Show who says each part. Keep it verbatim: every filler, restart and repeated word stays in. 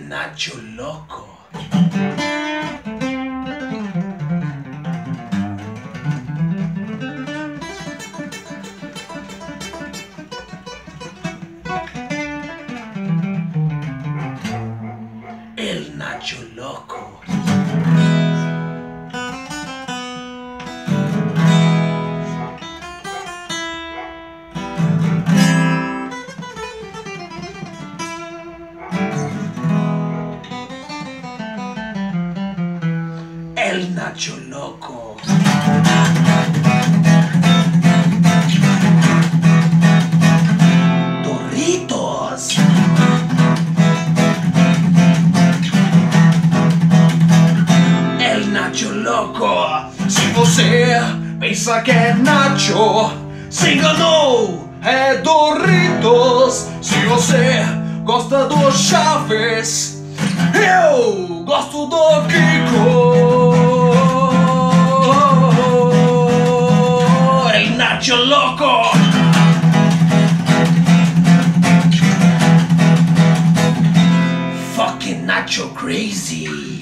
Speaker 1: El Nacho loco. El Nacho loco. El Nacho loco. Doritos. El Nacho loco. Se você pensa que é Nacho, se enganou, é Doritos. Se você gosta do Chaves, eu gosto do Kiko. El Nacho loco. Fucking Nacho crazy.